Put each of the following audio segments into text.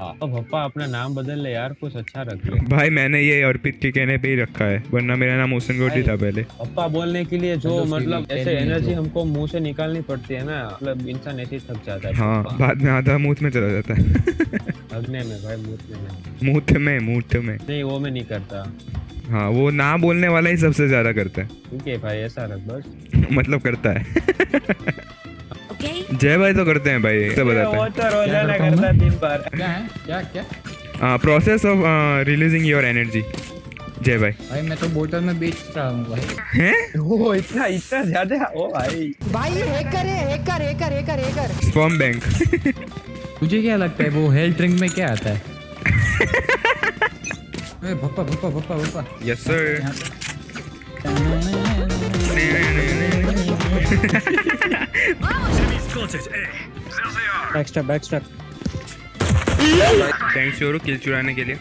अब पप्पा अपना नाम बदल ले यार, कुछ अच्छा रख ले भाई मैंने ये अर्पित के कहने पे ही रखा है, वरना मेरा नाम ओसन रोटी था पहले। पप्पा बोलने के लिए जो मतलब ऐसे एनर्जी हमको मुंह से निकालनी पड़ती है ना, मतलब इंसान ऐसे ही थक जाता है। हाँ बाद में आधा मुंह में चला जाता है। थकने में भाई, मुंह में नहीं, वो मैं नहीं करता। हाँ वो ना बोलने वाला ही सबसे ज्यादा करता है। ठीक है भाई, ऐसा रख बस। मतलब करता है। जय भाई तो करते हैं भाई, सब बताता है। वो तो रोजाना करता है 3 बार। क्या है क्या? Process of releasing your energy. जय भाई मैं तो बोतल में बेच रहा हूँ भाई। हैं? ओ इतना ज्यादा? ओ भाई हैकर है, हैकर। Sperm bank. तुझे क्या लगता है वो हेल्थ ड्रिंक में क्या आता है? भप्पा। Yes sir. बैकस्टैप। थैंक्स योरू किल चुराने के लिए।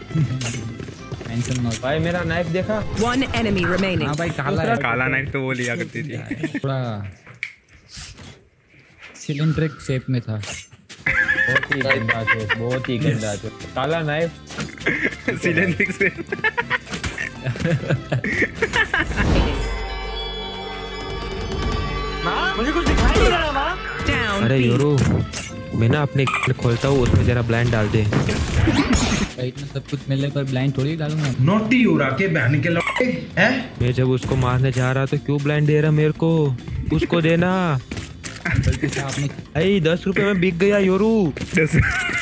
भाई मेरा नाइफ देखा? One enemy remaining. हाँ भाई काला नाइफ तो वो लिया करती थी। थोड़ा सिलेंड्रिक शेप में था। बहुत ही गंदा थे। काला नाइफ सिलेंड्रिक से। मुझे कुछ दिखाई नहीं रहा माँ। अरे योरू, मैं ना अपने खोलता हूँ, उसमें जरा ब्लाइंड डाल दे। इतना सब कुछ मिलने पर ब्लाइंड थोड़ी डालूंगा। नोटी उड़ा के बहन के लौटे हैं। मैं जब उसको मारने जा रहा तो क्यों ब्लाइंड दे रहा मेरे को? उसको देना। गलती से आपने 10 रुपए में बिक गया योरू। 10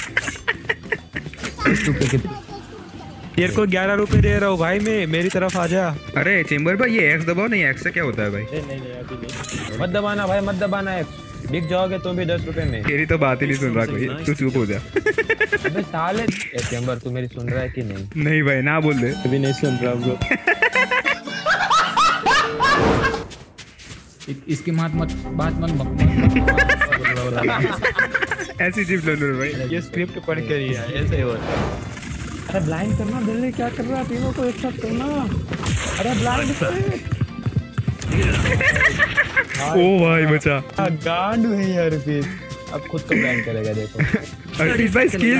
रुपए के तेरे को 11 रुपए दे रहा हूँ भाई मैं, मेरी तरफ आ जा। अरे चेंबर भाई ये एक्स दबाओ। नहीं एक्स से क्या होता है भाई? नहीं अभी नहीं। मत दबाना भाई, मत दबाना एक्स, बिक जाओगे तुम भी 10 रुपए में। तेरी तो बात ही नहीं सुन रहा कोई, तू चुप हो जा। अबे साले चेंबर, तू मेरी सुन रहा है कि नहीं? नहीं भाई ना बोल दे। अभी नहीं सुन रहा ब्रो। इसकी बात मत ऐसी जिप लो भाई। ये स्क्रिप्ट पढ़ के ही है, ऐसे ही होता है। अरे ब्लाइंड करना, दिल्ली क्या कर रहा है? तीनों को एक साथ करना। अरे ब्लाइंड ओ भाई बचा। गांड है यार फिर। अब खुद को ब्लाइंड करेगा देखो। अर्पित भाई स्किल्स।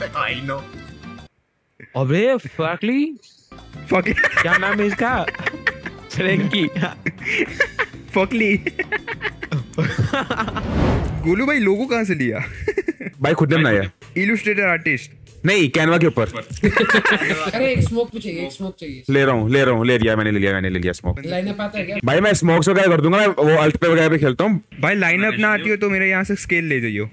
अबे फकली क्या नाम है इसका? फ्रैंकी। फकली। गोलू भाई लोगो कहाँ से लिया? भाई खुद ने बनाया। इलस्ट्रेटर आर्टिस्ट नहीं, कैनवा के ऊपर। अरे एक स्मोक चाहिए। ले रहा हूँ ले लिया मैंने स्मोक। लाइनअप आता है क्या? भाई मैं स्मोक से क्या कर दूंगा, मैं वो अल्ट पे वगैरह पे खेलता हूँ। भाई लाइनअप ना आती हो तो मेरे यहाँ से स्केल ले जाइयो।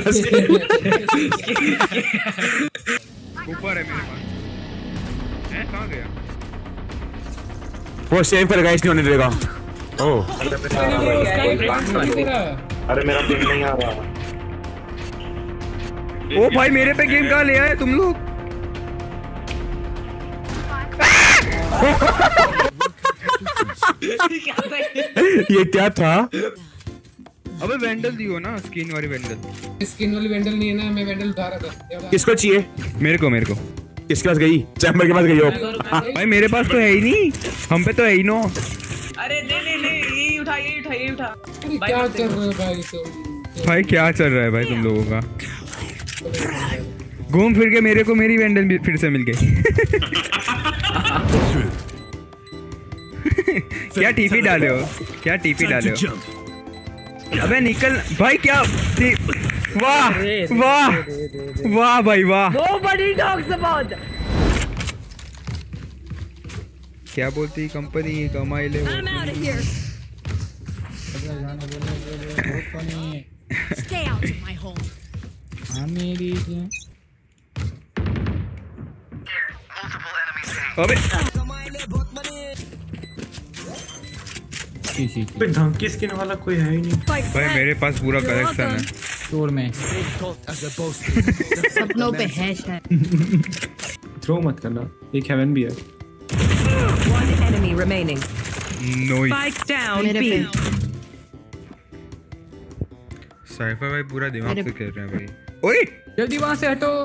ऊपर है मेरे पास। हैं कहाँ गया? वो सेव करेगा, इसलिए होने देगा। ओह अरे मेरा पिंग नहीं आ रहा। ओ भाई मेरे पे गेम कहाँ ले आए तुम लोग? ये क्या था? अबे वेंडल दियो ना, स्किन वाली वेंडल नहीं है ना, मैं वेंडल उठा रहा था। किसको चाहिए? मेरे को किसके पास गई? चैम्बर के पास गई हो? भाई मेरे पास तो है ही नहीं, हम पे तो है ही नो। अरे ले ये उठा। क्या कर रहे हो भाई तुम? भाई क्या चल रहा है भाई तुम लोगों का? घूम फिर के मेरे को मेरी वेंडल फिर से मिल गई। क्या टीपी डाले हो? अबे निकल भाई। क्या वाह भाई वाह। Nobody talks about that. क्या बोलती कंपनी कमाई ले। I'm out of here. Stay out of my home. अबे धमकी स्किन वाला कोई है ही नहीं भाई, मेरे पास पूरा कलेक्शन है स्टोर में। सपनों पे है शायद। थ्रो मत करना, एक हेवन भी है। One enemy remaining. Noice. Spike down B. Cypher भाई पूरा दिमाग से खेल रहे हैं भाई। ओए जल्दी वहां से हटो।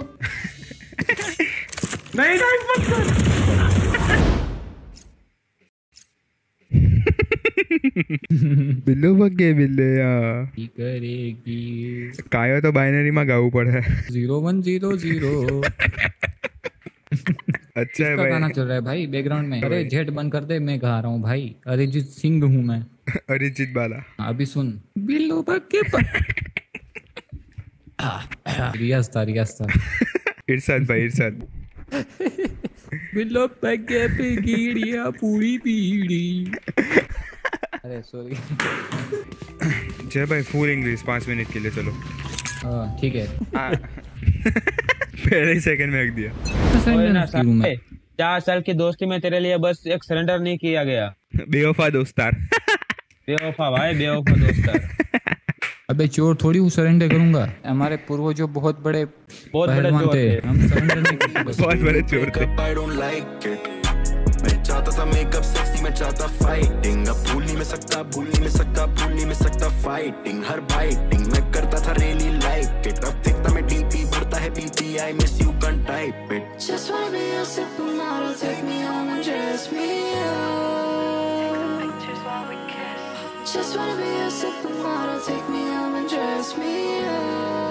नहीं मत कर। બિલ્લો પગે બિલ્લયા ઈ કરેગી કાયો તો બાઇનરી માં ગાવું પડે 0100 अच्छा है का गाना भाई चल रहा है भाई बैकग्राउंड में। अरे जेट बंद कर दे, मैं गा रहा हूँ भाई, अरिजीत सिंह हूँ मैं। अरिजीत बाला अभी सुन बिल्लो पगे रियाज था इरशाद भाई इरशाद बिल्लो पगे पे गिड़िया पूरी पीड़ी। अरे सॉरी जय भाई फुल इंग्लिश 5 मिनट के लिए चलो। ठीक है पहले ही सेकंड में रख दिया। ओए ना साले, 4 साल की दोस्ती में तेरे लिए बस एक सरेंडर नहीं किया गया। बेवफा दोस्तार बेवफा भाई, बेवफा दोस्तार। अबे चोर थोड़ी हूँ सरेंडर करूंगा। हमारे पूर्वजों बहुत बड़े पहलवान चोर थे, थे। हम सरेंडर नहीं करते। बहुत बड़े चोर थे। I don't like it. मैं चाहता था मेकअप सेक्सी, मैं चाहता फाइटिंग। अब भूल नहीं मैं सकता फाइटिंग। हर बाइटिंग मैं करता था रियली लाइक इट। अब देखता मैं डीपी बढ़ता है BP, I miss you can type it. Just wanna be a supermodel, take me home and dress me up. Pictures while we kiss. Just wanna be a supermodel, take me home and dress me up.